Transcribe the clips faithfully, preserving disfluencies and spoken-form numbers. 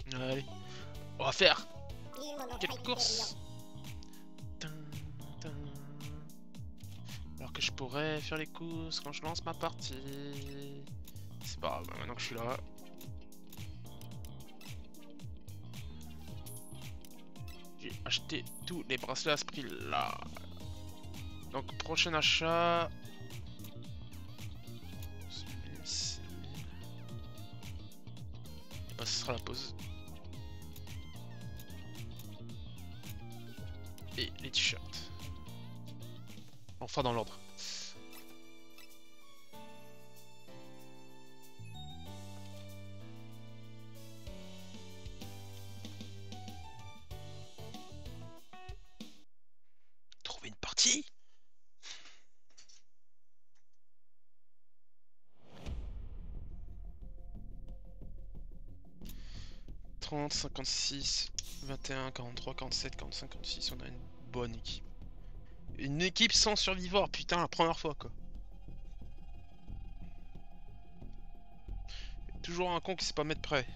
Allez, on va faire quelques courses. Alors que je pourrais faire les courses quand je lance ma partie. C'est pas grave, maintenant que je suis là. J'ai acheté tous les bracelets à ce prix là. Donc prochain achat. Bah, ce sera la pause. Et les t-shirts. Enfin dans l'ordre. Trouver une partie. trente, cinquante-six, vingt et un, quarante-trois, quarante-sept, quarante-cinq, quarante-six, on a une bonne équipe. Une équipe sans survivants, putain, la première fois quoi. Toujours un con qui sait pas mettre prêt.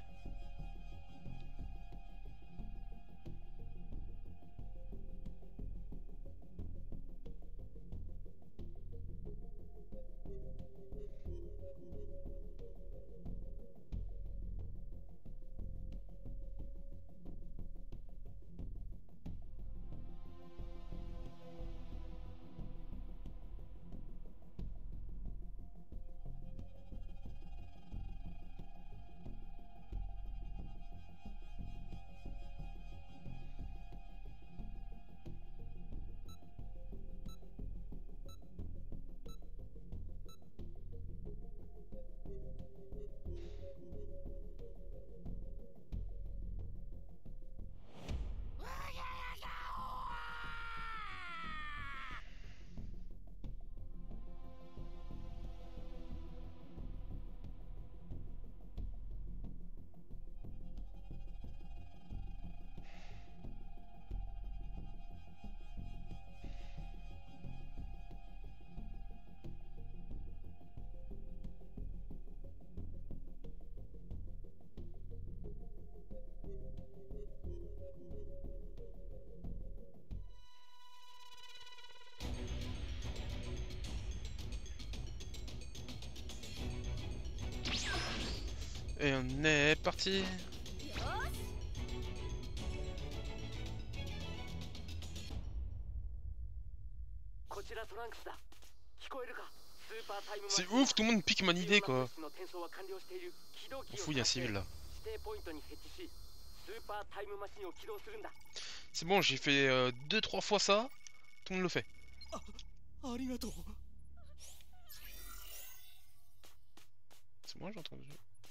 Et on est parti. C'est ouf, tout le monde pique mon idée quoi. On fout, il y a un civil là. C'est bon, j'ai fait deux trois fois ça, tout le monde le fait. C'est moi j'ai entendu.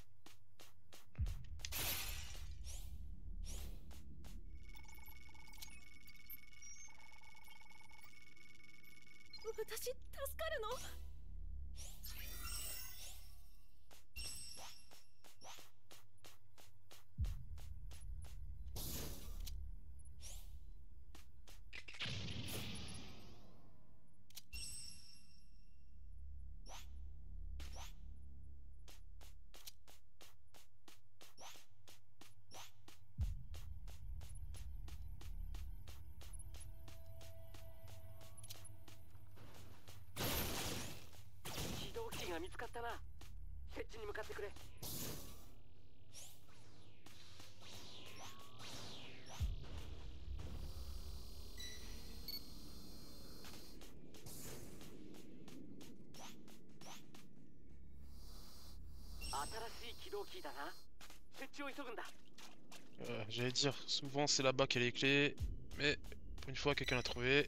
Euh, J'allais dire, souvent c'est là-bas qu'il y a les clés, mais pour une fois quelqu'un l'a trouvé.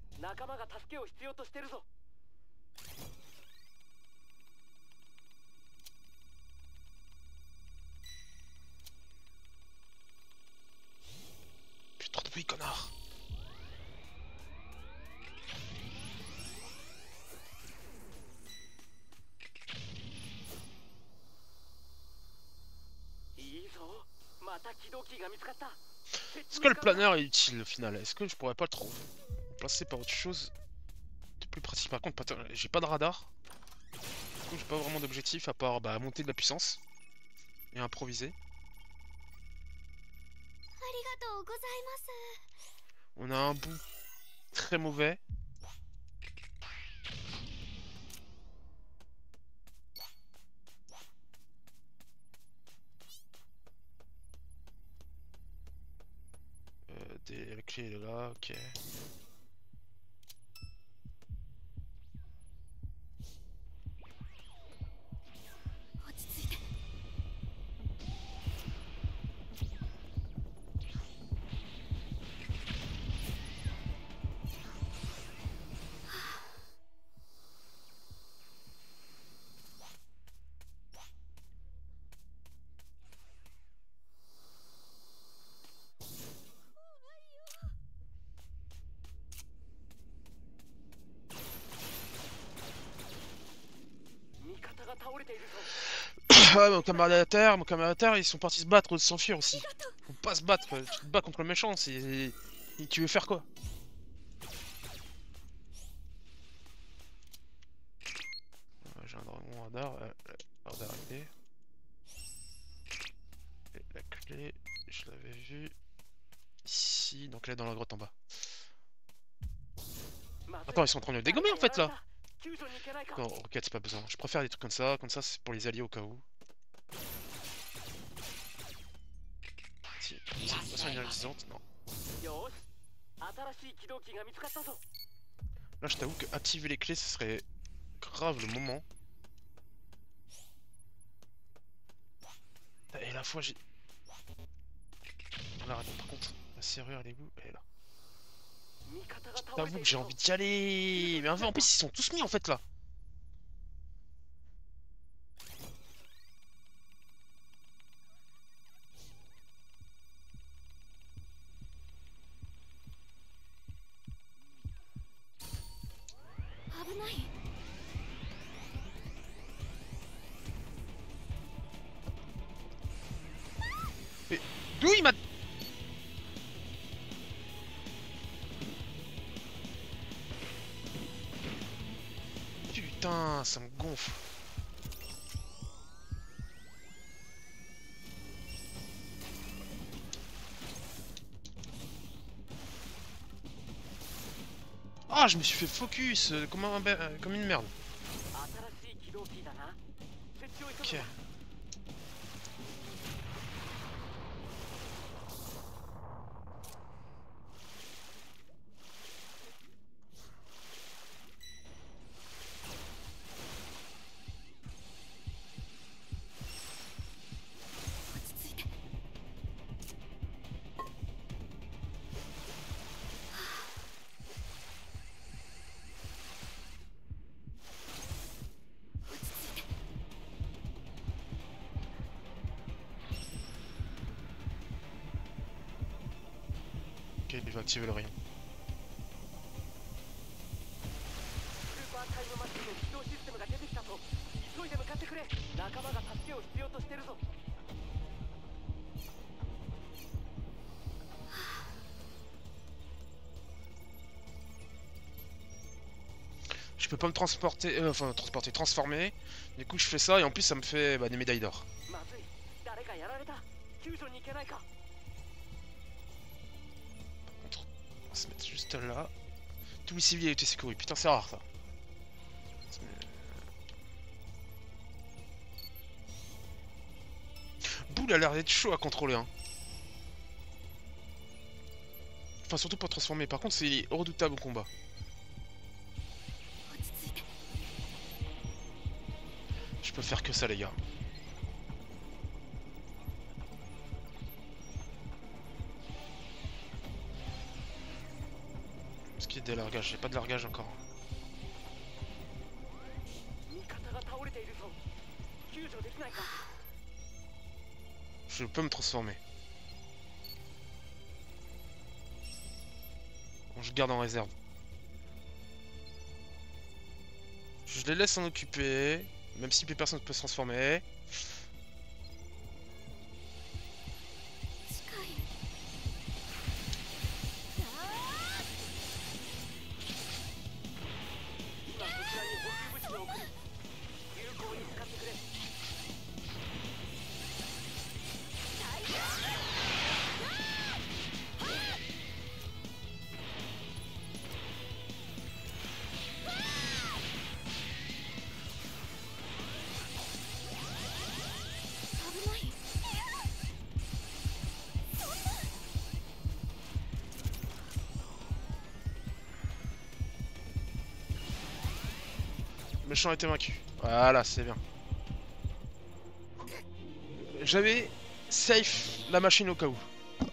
Putain de bruit, connard. Est-ce que le planeur est utile au final? Est-ce que je pourrais pas le trop remplacer par autre chose de plus pratique? Par contre, j'ai pas de radar. Du coup, j'ai pas vraiment d'objectif à part bah, monter de la puissance et improviser. On a un bout très mauvais. Euh, des... La clé est là, ok. Ouais, mon camarade à terre, mon camarade à terre, ils sont partis se battre, s'enfuir aussi. Faut pas se battre, tu te bats contre le méchant, c'est... Tu veux faire quoi? J'ai un dragon radar, euh, radar acté. Et la clé, je l'avais vue ici, donc elle est dans la grotte en bas. Attends, ils sont en train de le dégommer en fait là. Non, roquette c'est pas besoin, je préfère des trucs comme ça, comme ça c'est pour les alliés au cas où. Si, c'est une façon énergisante, non. Là je t'avoue que activer les clés ce serait grave le moment. Et la fois j'ai... Alors attends, par contre, la serrure elle est où? Elle est là. Je t'avoue que j'ai envie d'y aller. Mais en plus ils sont tous mis en fait là. Mais d'où il m'a... Putain, ça me gonfle. Ah, je me suis fait focus euh, comme, un, euh, comme une merde. Ok. Ok, il va activer le rayon. Je peux pas me transporter, euh, enfin transporter, transformer. Du coup je fais ça et en plus ça me fait bah, des médailles d'or. On va se mettre juste là. Tous les civils ont été secourus. Putain, c'est rare ça. Boule a l'air d'être chaud à contrôler. Hein. Enfin, surtout pour transformer. Par contre, c'est redoutable au combat. Je peux faire que ça, les gars. Est-ce qu'il y a des largages? J'ai pas de largage encore. Je peux me transformer. Bon, je garde en réserve. Je les laisse s'en occuper. Même si plus personne ne peut se transformer. méchant a été vaincu. Voilà, c'est bien. J'avais safe la machine au cas où.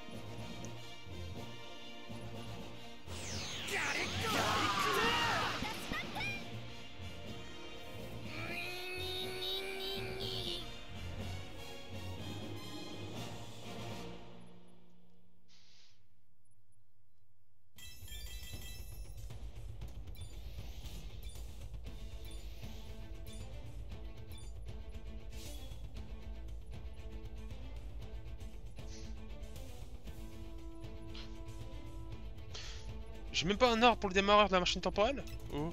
J'ai même pas un ordre pour le démarreur de la machine temporelle. Oh.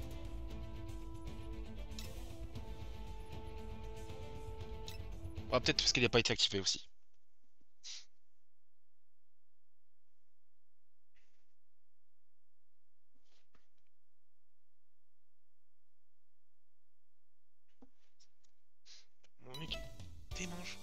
Ah, peut-être parce qu'il n'a pas été activé aussi. Mon mec, démange.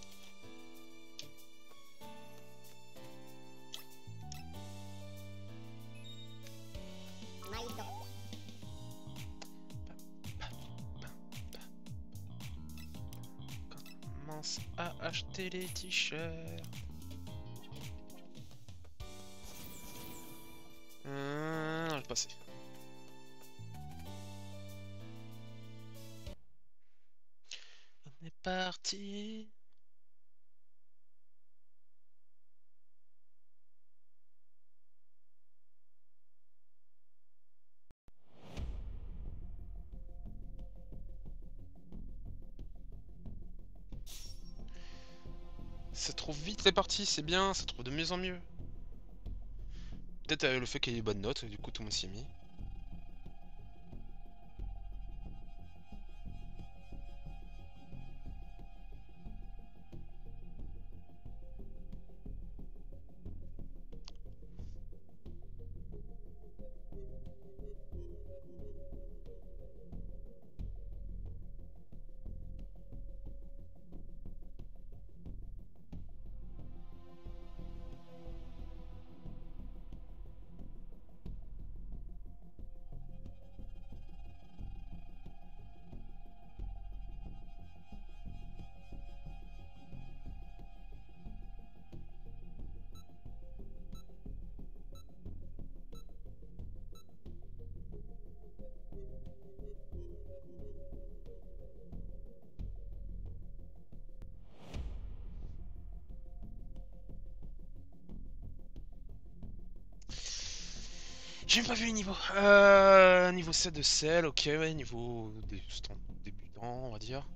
Commence à acheter les t-shirts. Hum, je vais passer. On est parti. Ça trouve vite les parties, c'est bien, ça trouve de mieux en mieux. Peut-être euh, le fait qu'il y ait des bonnes notes, du coup tout le monde s'y est mis. J'ai même pas vu les niveaux. Euh, niveau sept de sel, ok, ouais, niveau des stand débutants, on va dire.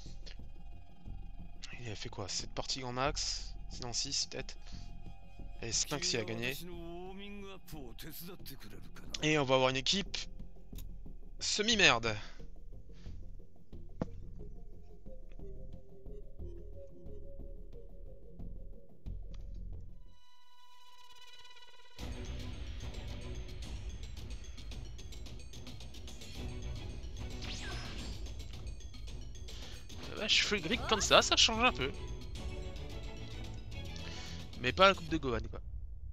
Il a fait quoi? sept parties grand max? Sinon six peut-être. Et cinq s'il a gagné. Et on va avoir une équipe semi-merde. Ouais, je fais le comme ça, ça change un peu. Mais pas la coupe de Gohan quoi.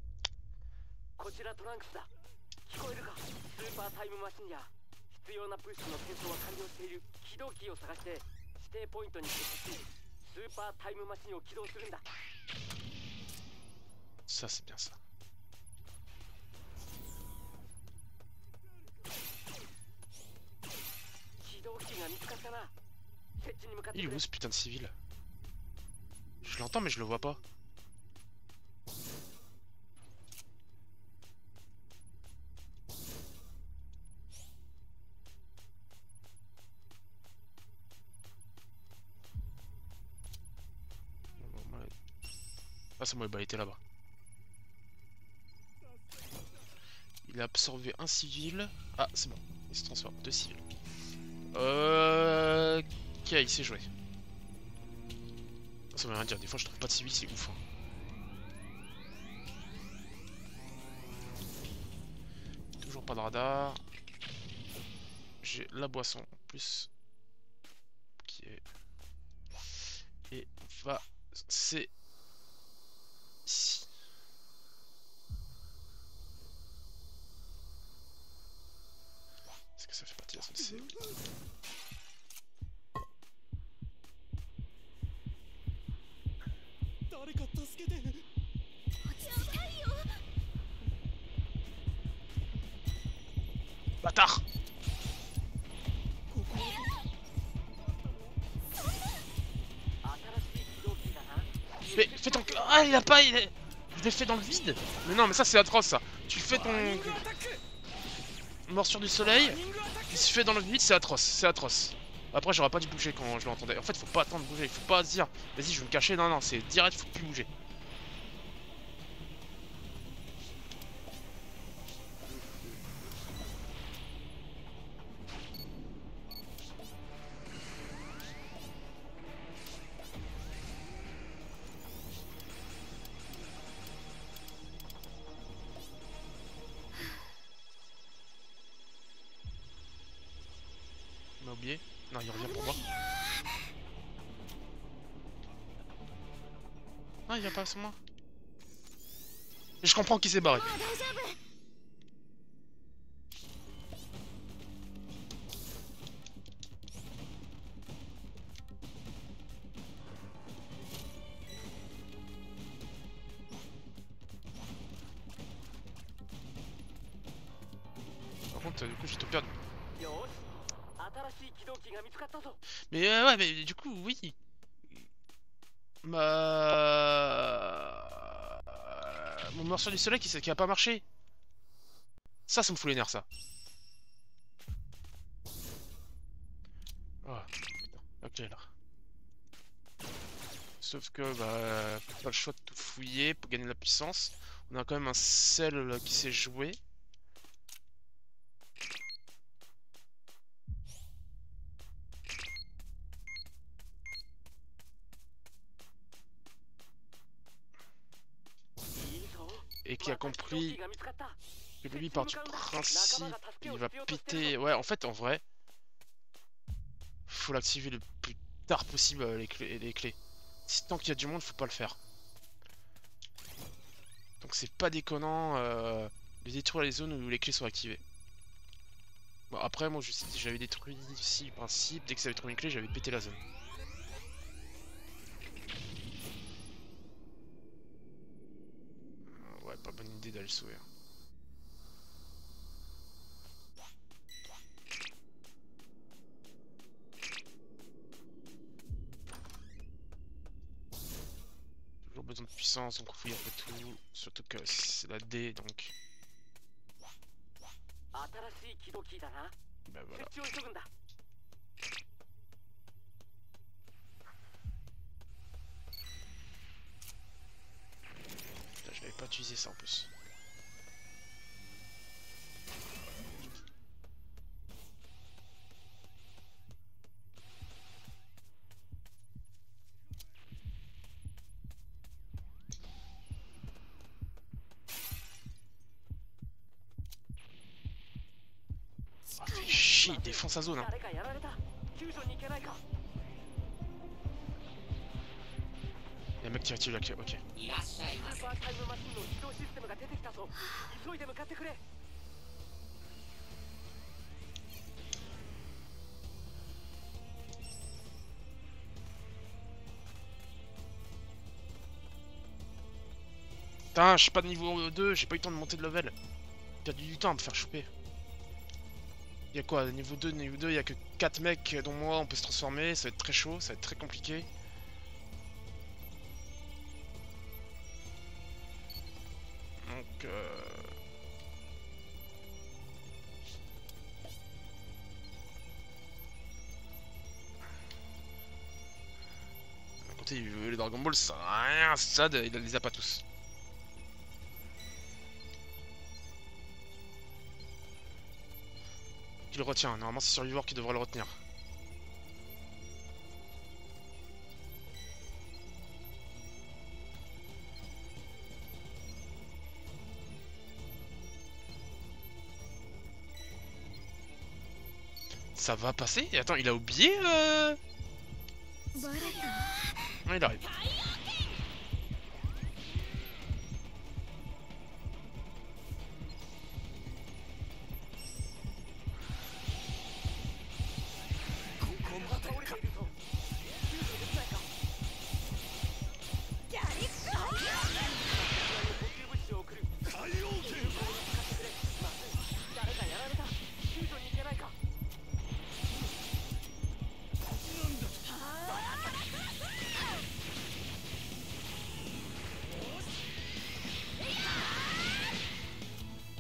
Ça c'est bien ça. Il est où ce putain de civil? Je l'entends mais je le vois pas. Ah c'est moi, bah il était là-bas. Il a absorbé un civil. Ah c'est bon, il se transforme, deux civils. Euh... Ok, il s'est joué. Ça veut rien dire, des fois je trouve pas de civils, c'est ouf. Hein. Toujours pas de radar. J'ai la boisson en plus. Qui est... Et va... C'est... Ici. Est-ce que ça fait partie de la zone C? Bâtard! Mais fais ton... Ah, il a pas... Il est... Je l'ai fait dans le vide. Mais non, mais ça c'est atroce ça. Tu fais ton... Morsure du soleil, il se fait dans le vide, c'est atroce, c'est atroce. Après j'aurais pas dû bouger quand je l'entendais. En fait faut pas attendre de bouger, il faut pas se dire vas-y je vais me cacher, non non c'est direct, faut plus bouger. On m'a oublié. Non il revient pour moi. Non il vient pas sur moi. Et je comprends qu'il s'est barré. Par contre du coup j'ai tout perdu. Mais euh, ouais mais du coup oui. Ma... Mon morceau du soleil qui, qui a pas marché. Ça, ça me fout les nerfs, ça. Oh, putain. Ok, là. Sauf que, bah, pas le choix de tout fouiller pour gagner de la puissance. On a quand même un sel qui s'est joué. Et qui a compris que lui part du principe il va péter. Ouais, en fait, en vrai, faut l'activer le plus tard possible les clés. Les clés. Si tant qu'il y a du monde, faut pas le faire. Donc c'est pas déconnant euh, de détruire les zones où les clés sont activées. Bon après moi j'avais détruit ici le principe, dès que ça avait trouvé une clé j'avais pété la zone. Ouais, pas bonne idée d'aller le sauver. Toujours besoin de puissance, donc on fouille un peu tout. Surtout que c'est la D donc. Bah voilà. Putain, je n'avais pas utilisé ça en plus. Ah, fait chier, il défend sa zone. Hein. Il y a un mec qui a tiré la clé, ok. Putain, je suis pas de niveau deux, j'ai pas eu le temps de monter de level. J'ai perdu du temps à me faire choper. Y'a quoi, niveau deux, niveau deux, y'a que quatre mecs dont moi on peut se transformer, ça va être très chaud, ça va être très compliqué. Donc euh... d'un côté les Dragon Ball ça sert à rien, Sad il les a pas tous. Qui le retient, normalement c'est Survivor qui devrait le retenir. Ça va passer? Et attends, il a oublié euh... Ouais, il arrive.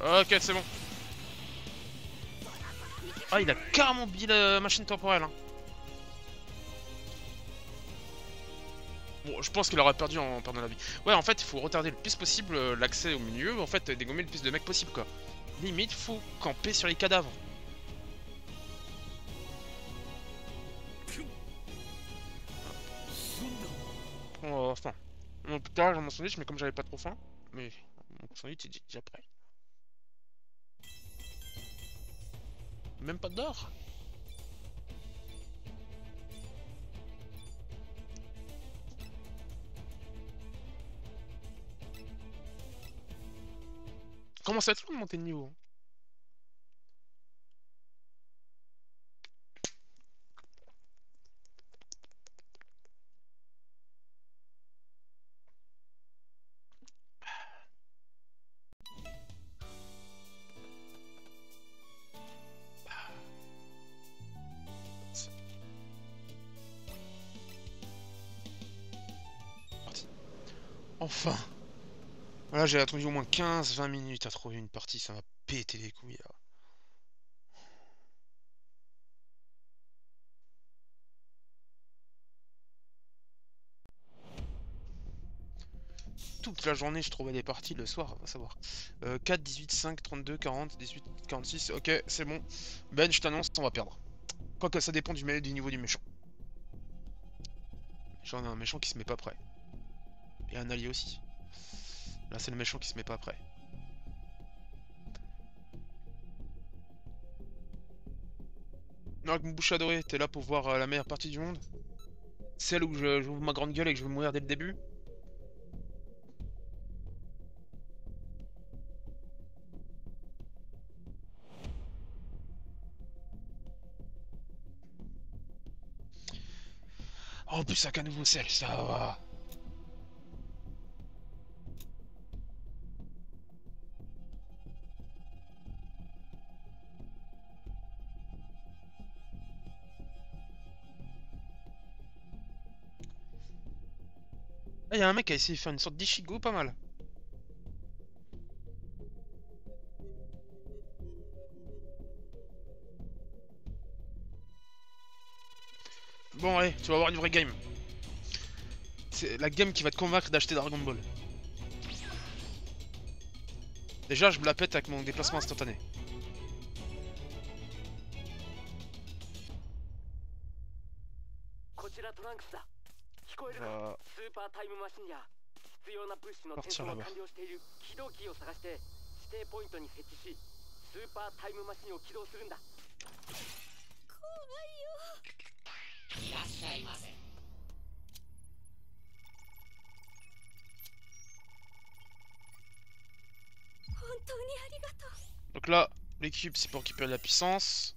Ok, c'est bon. Ah, il a carrément oublié la machine temporelle. Hein. Bon, je pense qu'il aurait perdu en perdant la vie. Ouais, en fait, il faut retarder le plus possible euh, l'accès au milieu. En fait, dégommer le plus de mecs possible, quoi. Limite, faut camper sur les cadavres. Oh, enfin. Mon putain, j'ai mon sandwich, mais comme j'avais pas trop faim. Mais mon sandwich est déjà prêt. Même pas d'or. Comment ça va être long de monter de niveau? Parti. Enfin. Voilà, j'ai attendu au moins quinze vingt minutes à trouver une partie, ça m'a pété les couilles là. Toute la journée, je trouvais des parties le soir, on va savoir. Euh, quatre, dix-huit, cinq, trente-deux, quarante, dix-huit, quarante-six, ok, c'est bon. Ben, je t'annonce, on va perdre. Quoique ça dépend du, du niveau du méchant. J'en ai un méchant qui se met pas prêt. Et un allié aussi. Là, c'est le méchant qui se met pas prêt. Non, avec mon bouche adorée, t'es là pour voir euh, la meilleure partie du monde? Celle où je j'ouvre ma grande gueule et que je vais mourir dès le début? Oh, en plus, ça qu'un nouveau sel, ça va. Ah, y'a un mec qui a essayé de faire une sorte d'Ishigo, pas mal. Bon, allez, tu vas avoir une vraie game. C'est la game qui va te convaincre d'acheter Dragon Ball. Déjà, je me la pète avec mon déplacement instantané. On va partir là-bas. Donc là, l'équipe c'est pour récupérer de la puissance.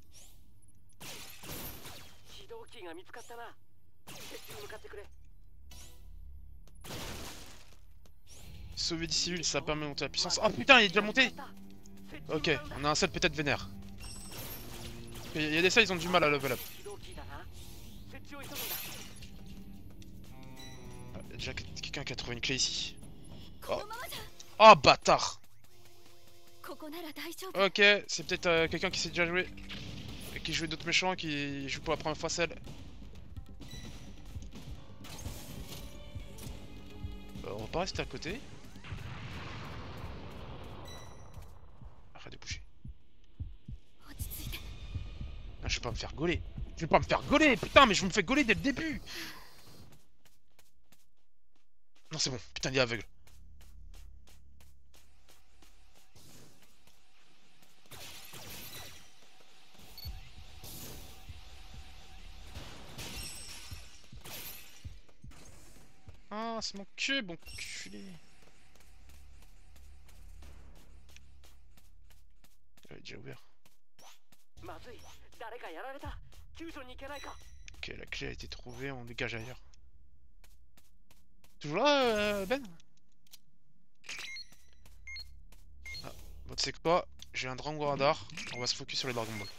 Sauver des civils, ça permet de monter la puissance. Oh putain, il est déjà monté. Ok, on a un set peut-être vénère. Il y a des ça, ils ont du mal à level up. Ah, il y a déjà quelqu'un qui a trouvé une clé ici. Oh, oh bâtard. Ok, c'est peut-être euh, quelqu'un qui s'est déjà joué. Et qui joue d'autres méchants, qui joue pour la première fois celle. Euh, on va pas rester à côté. Arrête de bouger. Non, je vais pas me faire gauler. Je vais pas me faire gauler, putain, mais je me fais gauler dès le début. Non, c'est bon, putain, il est aveugle. Ah, c'est mon cul, bon culé. Elle est déjà ouvert. Ok, la clé a été trouvée, on dégage ailleurs. Toujours là, euh, Ben? Ah, bon, tu sais quoi? J'ai un Dragon Radar, on va se focus sur les Dragon Ball.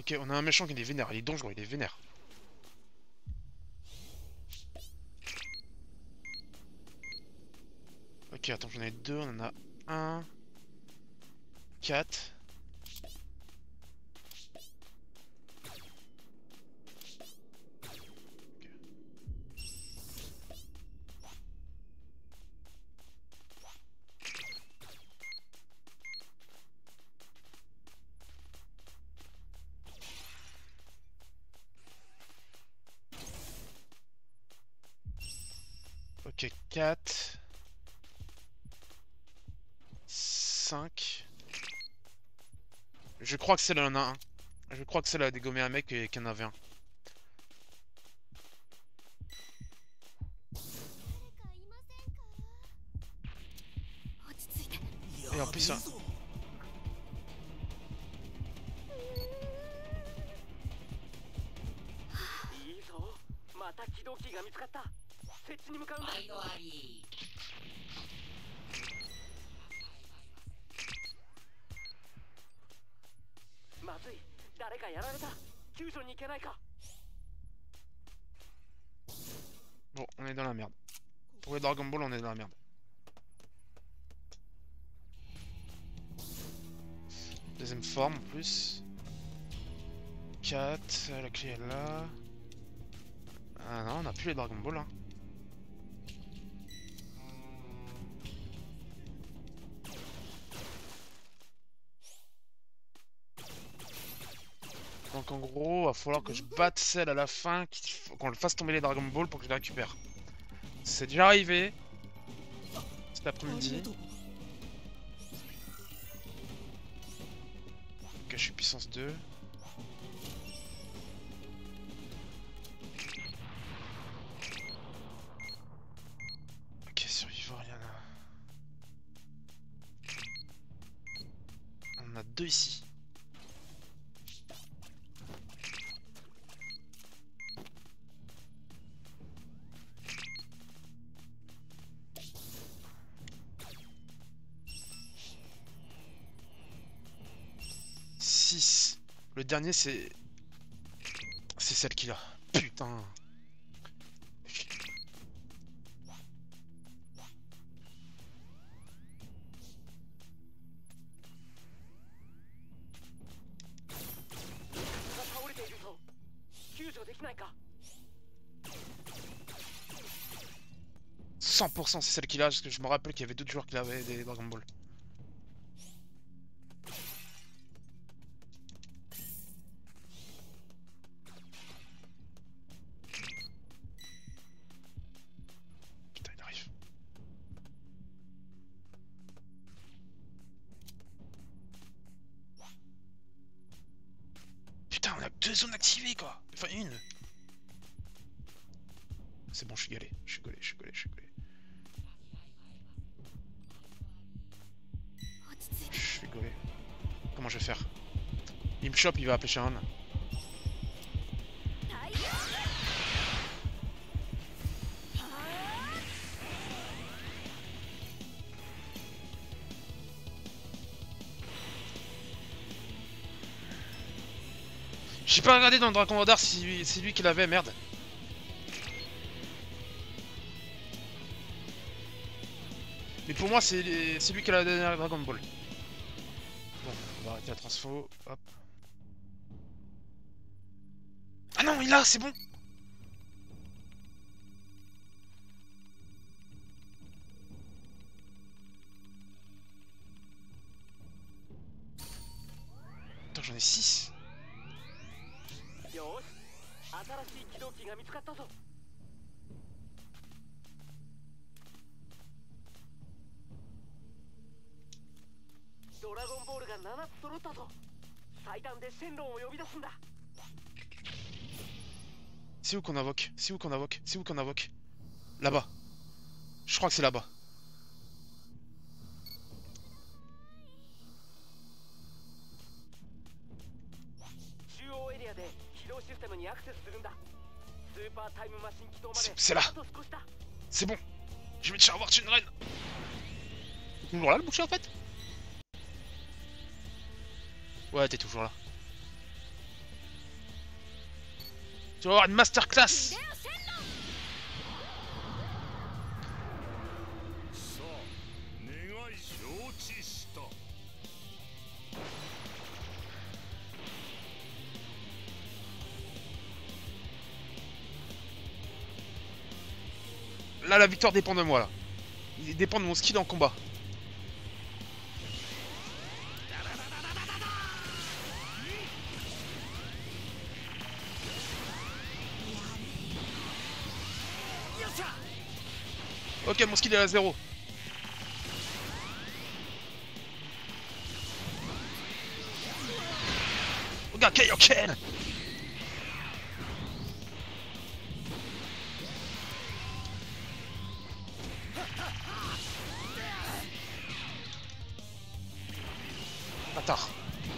Ok, on a un méchant qui est vénère, il est dangereux, il est vénère. Ok, attends, j'en ai deux, on en a un, quatre. Ok, quatre, cinq. Je crois que celle-là en a un. Je crois que celle-là a dégommé un mec et qu'il y en avait un. Et en plus, ça... Bon, on est dans la merde. Pour les Dragon Ball, on est dans la merde. Deuxième forme en plus. quatre, la clé est là. Ah non, on a plus les Dragon Ball. Hein. Donc en gros, va falloir que je batte celle à la fin, qu'on le fasse tomber les Dragon Ball pour que je les récupère. C'est déjà arrivé. Cet après-midi. Ok, je suis puissance deux. Ok, survivant, il y en a. On en a deux ici. six. Le dernier, c'est... C'est celle qu'il a. Putain. cent pour cent c'est celle qu'il a, parce que je me rappelle qu'il y avait d'autres joueurs qui avaient des Dragon Ball. Putain, il arrive. Putain, on a deux zones activées quoi. Enfin une. C'est bon, je suis galé, je suis galé, je suis galé, je suis galé. Je suis gaulé. Comment je vais faire? Il me chope, il va appeler Sharon. J'ai pas regardé dans le Dragon Radar si c'est lui qui l'avait, merde. Mais pour moi, c'est lui qui a la dernière Dragon Ball. Bon, on va arrêter la transfo. Hop. Ah non, il a, c'est bon. Attends, j'en ai six. C'est où qu'on invoque? C'est où qu'on invoque? C'est où qu'on invoque? Là-bas. Je crois que c'est là-bas. C'est là. C'est bon. Je vais te faire avoir une reine. T'es toujours là le boucher en fait? Ouais, t'es toujours là. Tu vas avoir une masterclass. Là, la victoire dépend de moi, là. Il dépend de mon skill en combat. Ok, mon skill est à zéro. Regarde, Kaioken. Bâtard.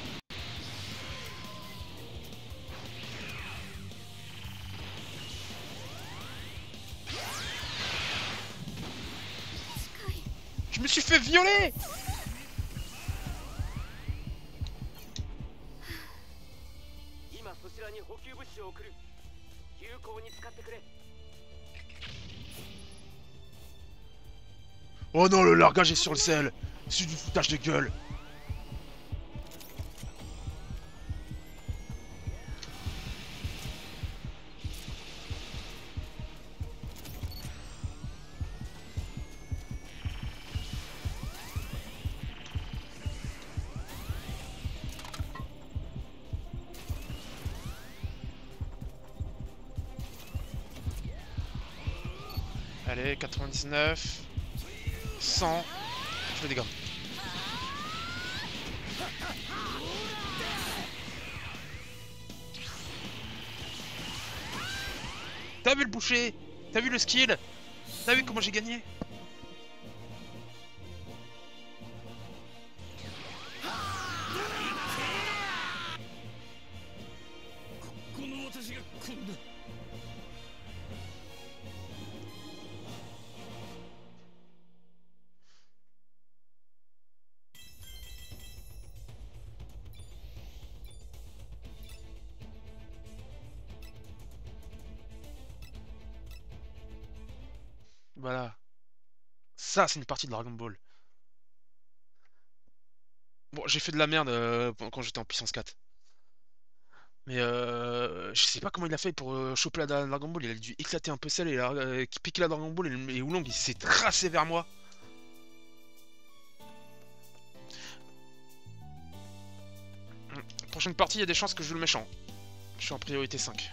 Je me suis fait violer. Oh non, le largage est sur le sel. C'est du foutage de gueule. Allez, quatre-vingt-dix-neuf, cent, je fais des dégâts. T'as vu le boucher? T'as vu le skill? T'as vu comment j'ai gagné? Voilà. Ça, c'est une partie de Dragon Ball. Bon, j'ai fait de la merde euh, quand j'étais en puissance quatre. Mais euh, je sais pas comment il a fait pour euh, choper la Dragon Ball. Il a dû éclater un peu celle et la, euh, piquer la Dragon Ball et, le- et Oolong il s'est tracé vers moi. Hum, Prochaine partie, il y a des chances que je joue le méchant. Je suis en priorité cinq.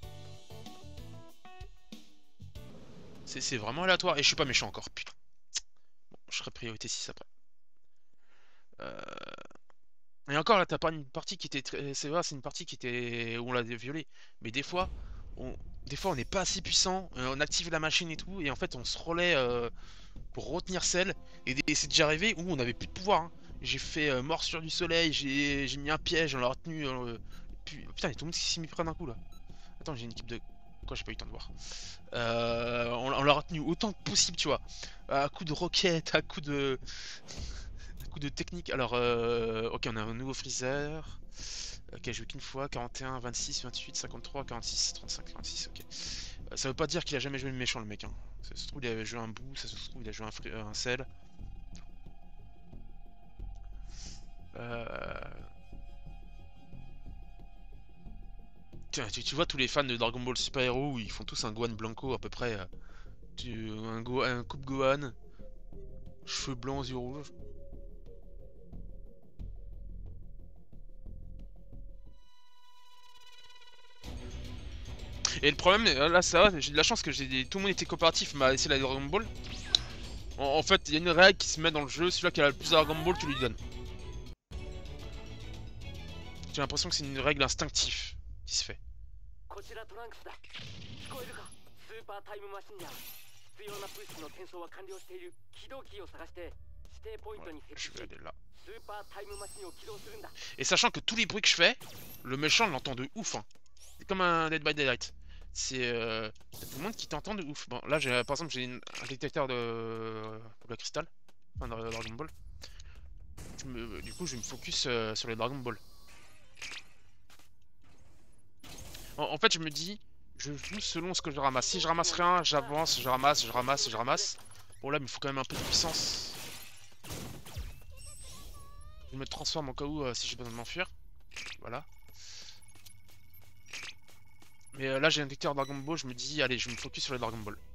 C'est vraiment aléatoire. Et je suis pas méchant encore, putain. Bon, je serai priorité six après. Euh... Et encore là, t'as pas une partie qui était très... C'est vrai, c'est une partie qui était... où on l'a violé. Mais des fois, on... des fois on n'est pas assez puissant, euh, on active la machine et tout, et en fait on se relaie euh, pour retenir celle. Et, et c'est déjà arrivé où on avait plus de pouvoir. Hein. J'ai fait euh, morsure du soleil, j'ai mis un piège, on l'a retenu. Euh... Puis... Putain, il y a tout le monde qui s'y mis près d'un coup là. Attends, j'ai une équipe de... Quoi, j'ai pas eu le temps de voir. Euh, on on l'a retenu autant que possible, tu vois. À coup de roquette, à coup de... à coup de technique. Alors, euh... ok, on a un nouveau freezer. Ok, je joue qu'une fois. quarante et un, vingt-six, vingt-huit, cinquante-trois, quarante-six, trente-cinq, quarante-six, ok. Euh, ça veut pas dire qu'il a jamais joué le méchant, le mec. Hein. Ça se trouve, il a joué un bout, ça se trouve, il a joué un, free... un sel. Euh... Tiens, tu, tu vois tous les fans de Dragon Ball Super Hero, ils font tous un Gohan Blanco à peu près. euh, tu- un, Go... un coupe Gohan, cheveux blancs, yeux rouges. Et le problème, euh, là ça va, j'ai de la chance que j'ai des... tout le monde était coopératif, m'a laissé la Dragon Ball. En, en fait, il y a une règle qui se met dans le jeu, celui-là qui a le plus de Dragon Ball, tu lui donnes. J'ai l'impression que c'est une règle instinctive qui se fait. Ouais, je vais aller là. Et sachant que tous les bruits que je fais, le méchant l'entend de ouf. Hein. C'est comme un Dead by Daylight. C'est euh, tout le monde qui t'entend de ouf. Bon, là, j'ai par exemple, j'ai un détecteur de pour le cristal, enfin de Dragon Ball. Je me... Du coup, je me focus euh, sur les Dragon Ball. En, en fait, je me dis, Je joue selon ce que je ramasse. Si je ramasse rien, j'avance, je ramasse, je ramasse, je ramasse. Bon là, il me faut quand même un peu de puissance. Je me transforme en cas où euh, si j'ai besoin de m'enfuir. Voilà. Mais euh, là, j'ai un détecteur Dragon Ball, je me dis, allez, je me focus sur les Dragon Ball.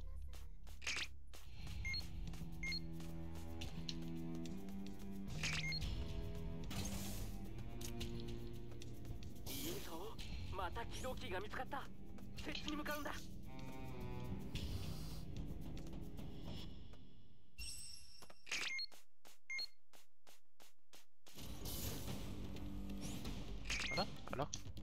Voilà, voilà.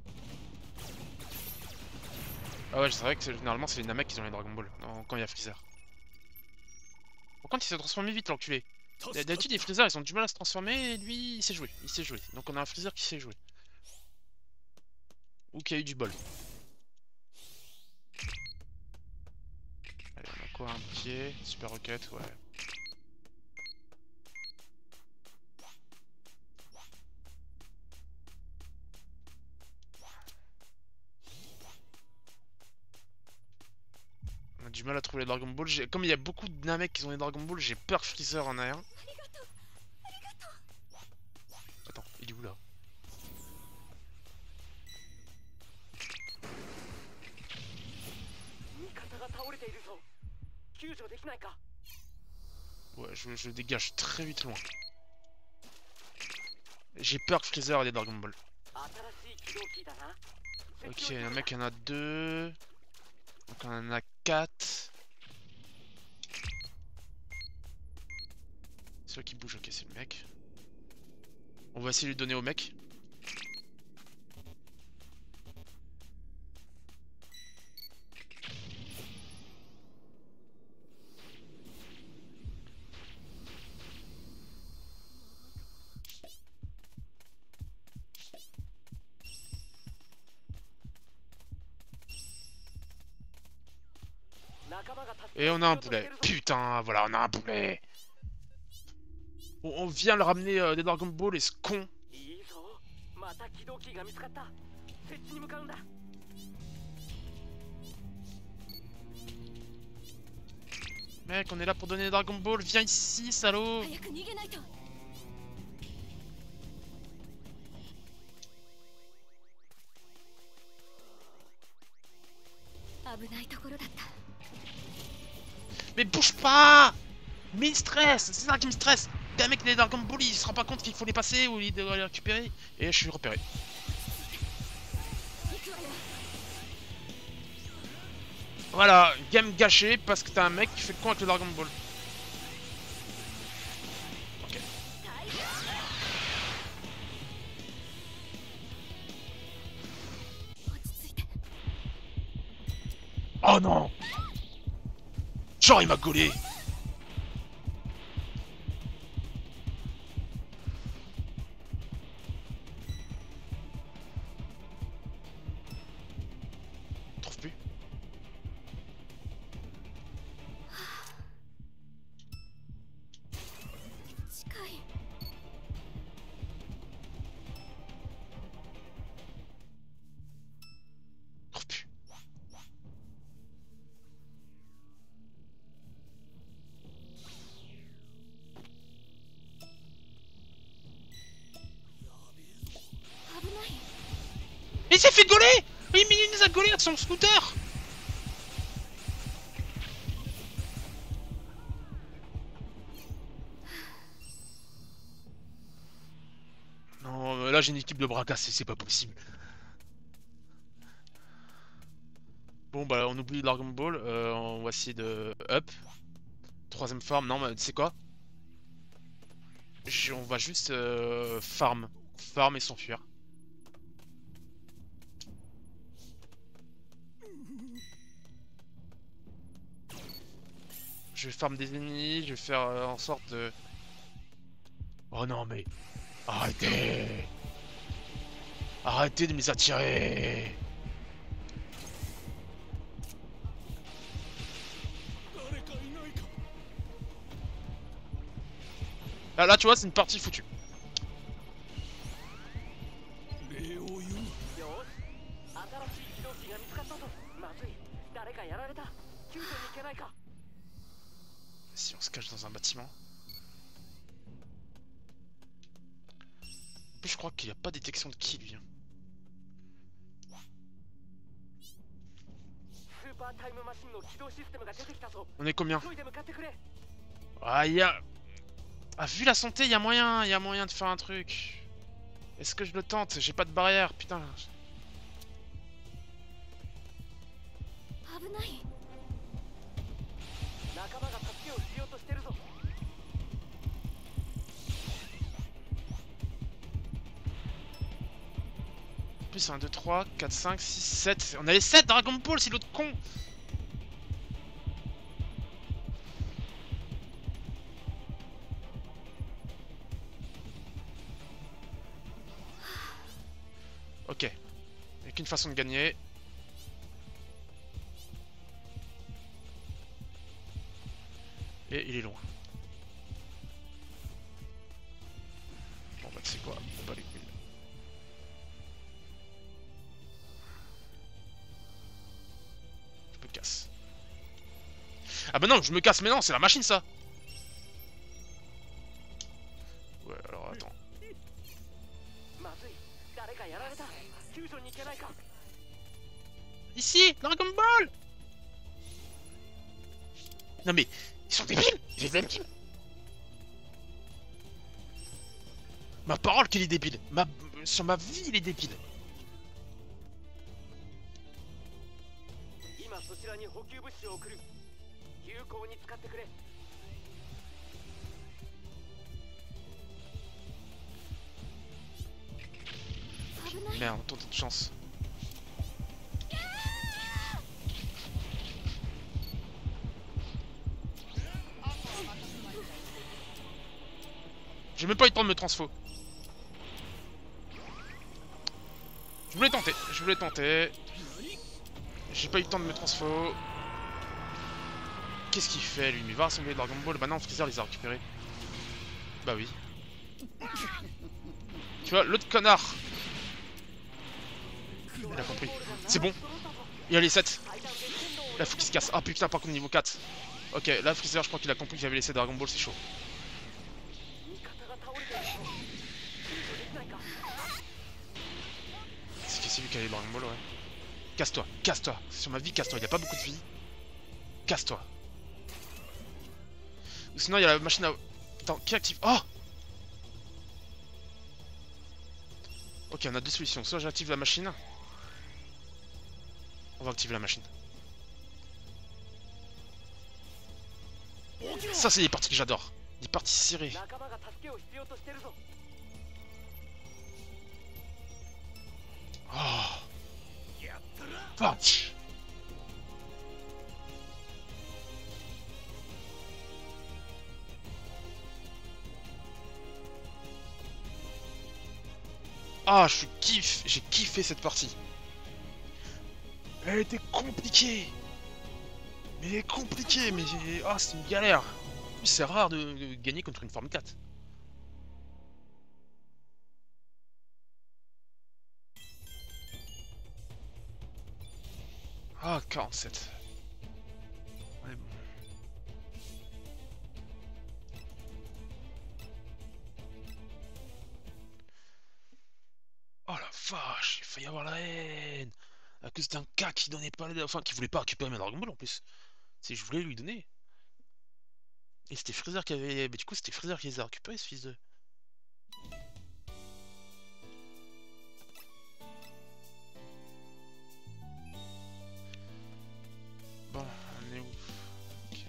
Ah ouais, c'est vrai que généralement, c'est les Namek qui ont les Dragon Ball non, quand il y a Freezer. Par contre, il s'est transformé vite, l'enculé. D'habitude, les Freezer, ils ont du mal à se transformer, et lui, il s'est joué. Il s'est joué. Donc on a un Freezer qui s'est joué. Ou qui a eu du bol. Allez, on a quoi? Un pied, super rocket, ouais. On a du mal à trouver les Dragon Ball. Comme il y a beaucoup de Namek qui ont les Dragon Ball, j'ai peur que Freezer en ait un. Attends, il est où là? Ouais, je, je dégage très vite loin. J'ai peur que Freezer ait des Dragon Ball. Ok, un mec en a deux. Donc on en a quatre. Celui qui bouge, ok, c'est le mec. On va essayer de lui donner au mec. Et on a un boulet. Putain, voilà, on a un boulet. On, on vient le ramener euh, des Dragon Ball et ce con. Mec, on est là pour donner des Dragon Ball. Viens ici, salaud. Mais bouge pas. Mais il stresse, c'est ça qui me stresse. Un mec, les Dragon Ball, il se rend pas compte qu'il faut les passer ou il doit les récupérer. Et je suis repéré. Voilà, game gâché parce que t'as un mec qui fait le con avec le Dragon Ball. Ok. Oh non. Genre il m'a gaulé. Trouve plus. Trouve plus. Il s'est fait gauler. Oui, mais il nous a gaulé avec son scooter. Non, là j'ai une équipe de bras cassés, c'est pas possible. Bon bah on oublie Dragon Ball, euh, on va essayer de up. Troisième forme, non mais c'est quoi? Je- On va juste euh, farm. Farm et s'enfuir. Je vais farm des ennemis, je vais faire euh, en sorte de... Oh non mais... Arrêtez. Arrêtez de me les attirer. Là, là tu vois c'est une partie foutue. Si on se cache dans un bâtiment. En plus je crois qu'il n'y a pas de détection de kill lui. On est combien? Ah, y a... ah, vu la santé, il y a moyen, il y a moyen de faire un truc. Est-ce que je le tente? J'ai pas de barrière, putain. En plus, un, deux, trois, quatre, cinq, six, sept. On a les sept Dragon Ball, c'est l'autre con. Ok. Il n'y a qu'une façon de gagner. Et il est loin. Bon bah tu sais quoi, pas les couilles. Je me casse. Ah bah non, je me casse, mais non, c'est la machine ça. Ouais, alors attends. Ici, Dragon Ball. Non mais, ils sont débiles. J'ai même dit. Ma parole qu'il est débile. Ma... Sur ma vie, il est débile. Merde, on tente de chance. J'ai même pas eu le temps de me transfo. Je voulais tenter, je voulais tenter. J'ai pas eu le temps de me transfo. Qu'est-ce qu'il fait lui? Mais il va rassembler Dragon Ball. Bah non, Freezer les a récupérés. Bah oui. Tu vois, l'autre connard. Il a compris. C'est bon. Il y a les sept. Là, faut qu'il se casse. Ah putain, par contre, niveau quatre. Ok, là, Freezer, je crois qu'il a compris que j'avais laissé Dragon Ball, c'est chaud. C'est lui qui a les Dragon Ball, ouais. Casse-toi, casse-toi. Sur ma vie, casse-toi. Il a pas beaucoup de vie. Casse-toi. Ou sinon, il y a la machine à... Attends, qui active... Oh! Ok, on a deux solutions. Soit j'active la machine. On va activer la machine. Ça, c'est des parties que j'adore. Des parties serrées. Oh. Punch. Ah, je kiffe, j'ai kiffé cette partie. Elle était compliquée. Mais elle est compliquée, mais ah, c'est une galère. C'est rare de, de gagner contre une forme quatre. Ah, quarante-sept. Ouais, bon. Oh la vache, il faut y avoir la haine. À cause d'un gars qui donnait pas les... Enfin, qui voulait pas récupérer mes Dragon Ball en plus. Si je voulais lui donner. Et c'était Freezer qui avait... Mais du coup, c'était Freezer qui les a récupérés, ce fils de... Bon, on est où? Ok.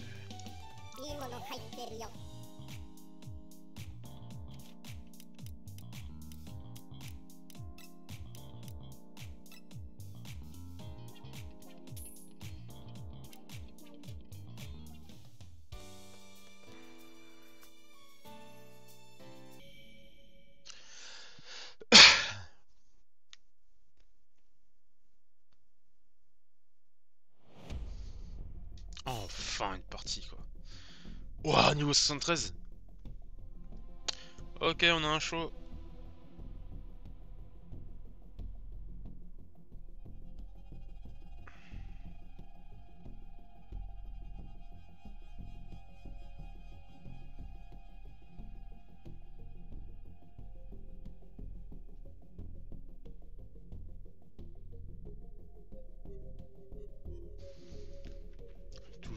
Enfin une partie quoi. Ouah, niveau soixante-treize. Ok, on a un show.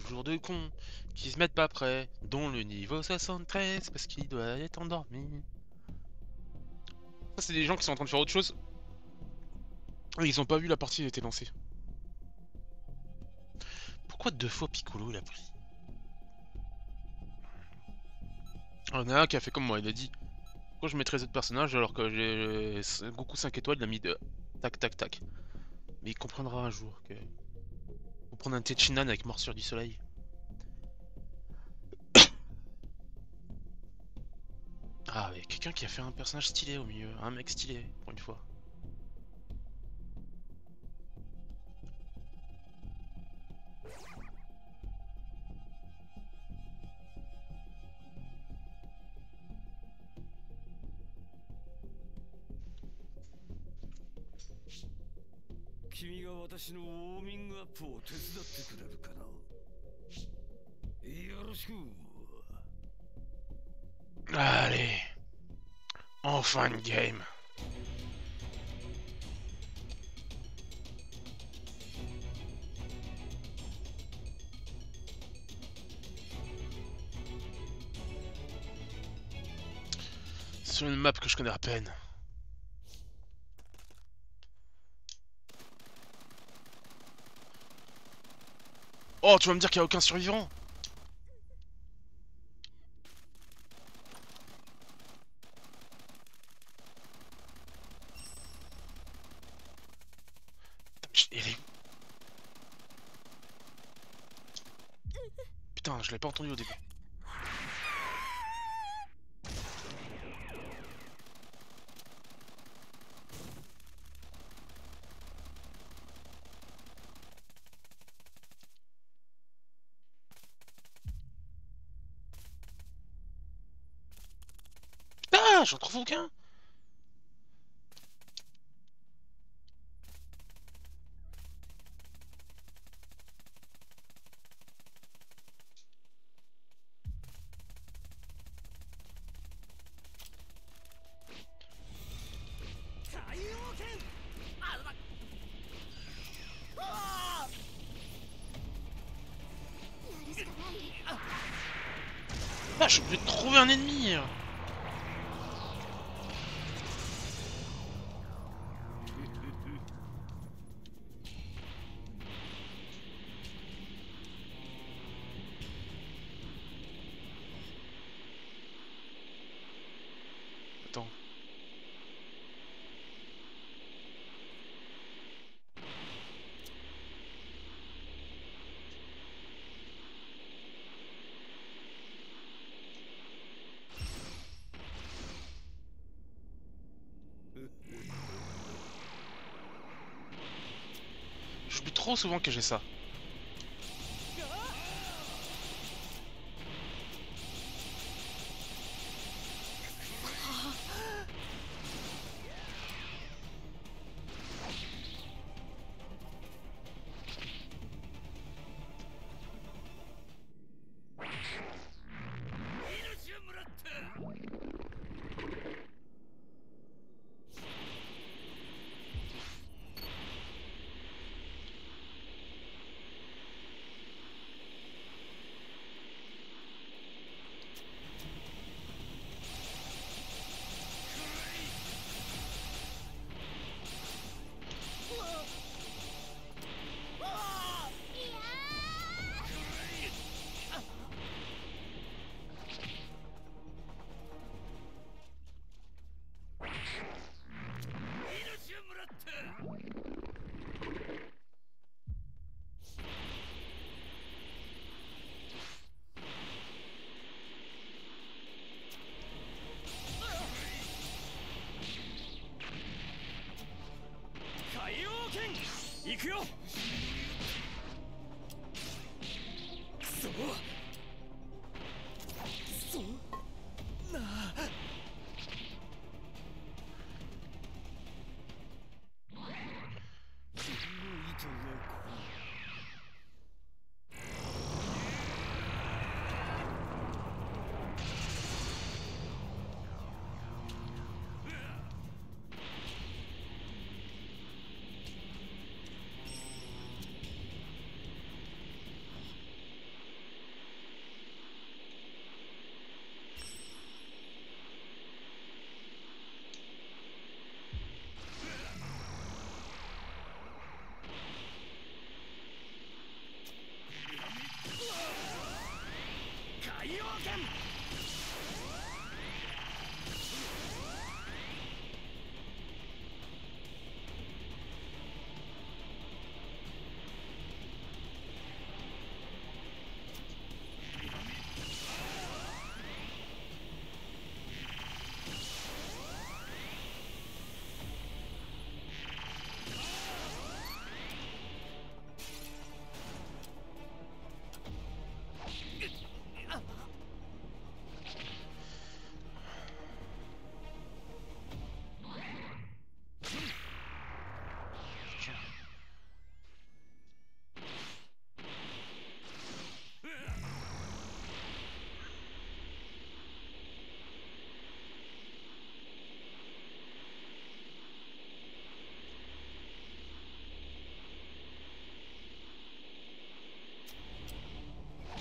toujours de cons qui se mettent pas prêts, dont le niveau soixante-treize parce qu'il doit être endormi. Ça, c'est des gens qui sont en train de faire autre chose. Et ils ont pas vu la partie a été lancée. Pourquoi deux fois Piccolo il a pris? Il y en a un qui a fait comme moi, il a dit pourquoi je mettrais autres personnages alors que j'ai Goku cinq étoiles, il a mis de tac tac tac. Mais il comprendra un jour que faut prendre un Techinan avec morsure du soleil. Ah, mais quelqu'un qui a fait un personnage stylé au milieu, un mec stylé pour une fois. Allez, enfin une game. Sur une map que je connais à peine. Oh, tu vas me dire qu'il n'y a aucun survivant? Il est... Putain, je l'ai pas entendu au début. Putain, j'en trouve aucun. Ah, je suis obligé de trouver un ennemi. Attends. J'oublie trop souvent que j'ai ça.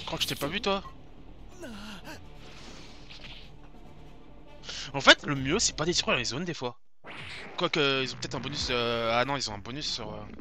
crois que je t'ai pas vu toi. En fait, le mieux c'est pas détruire les zones des fois. Quoique, ils ont peut-être un bonus... Euh... Ah non, ils ont un bonus sur... Euh...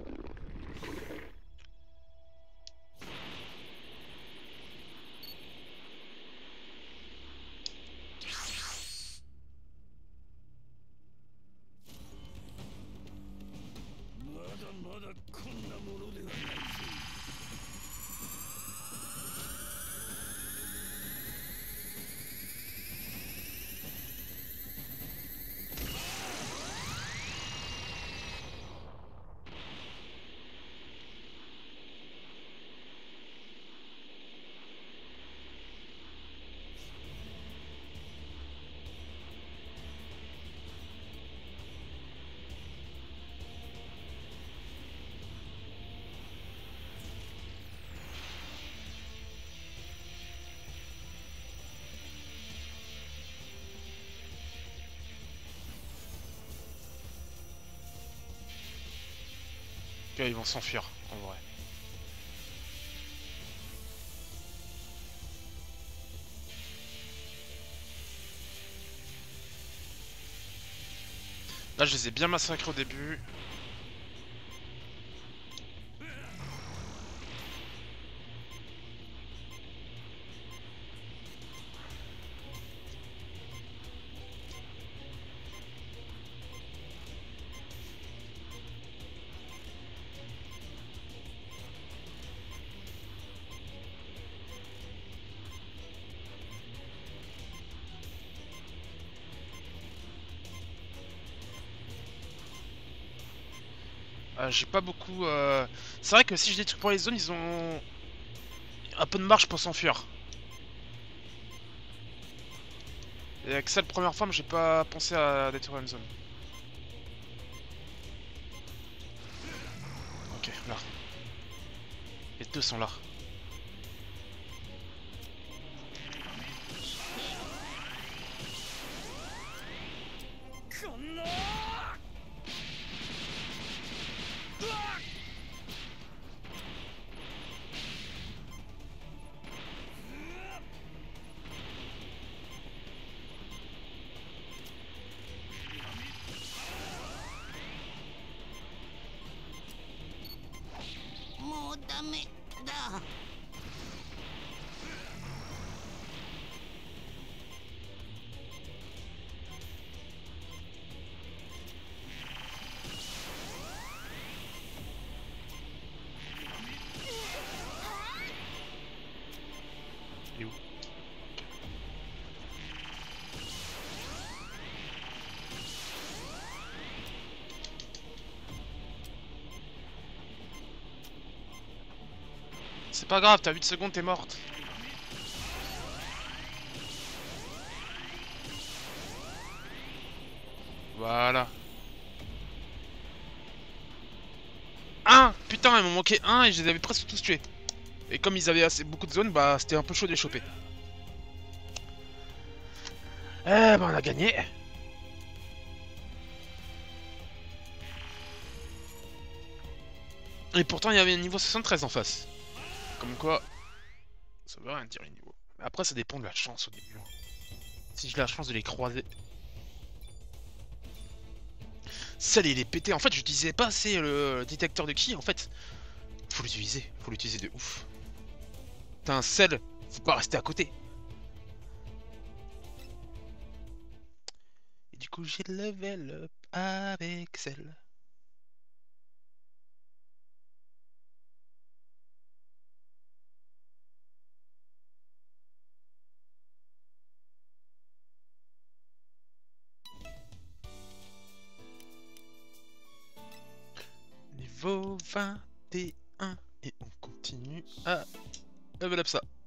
Ok, ils vont s'enfuir, en vrai. Là, je les ai bien massacrés au début. Euh, J'ai pas beaucoup... Euh... C'est vrai que si je détruis pour les zones, ils ont un peu de marge pour s'enfuir. Et avec ça, la première fois, j'ai pas pensé à détruire une zone. Ok, là. Les deux sont là. Il est où? C'est pas grave, t'as huit secondes, t'es morte. Voilà. Un. Putain, il m'en manquait un et je les avais presque tous tués. Et comme ils avaient assez beaucoup de zones, bah c'était un peu chaud de les choper. Eh ben on a gagné. Et pourtant il y avait un niveau soixante-treize en face. Comme quoi, ça veut rien dire les niveaux. Après ça dépend de la chance au début. Si j'ai la chance de les croiser. Celle il est pété. En fait j'utilisais pas assez le détecteur de ki en fait. Faut l'utiliser, faut l'utiliser de ouf. T'as un sel, faut pas rester à côté. Et du coup j'ai level up avec celle. Niveau vingt et un et on continue à level up ça.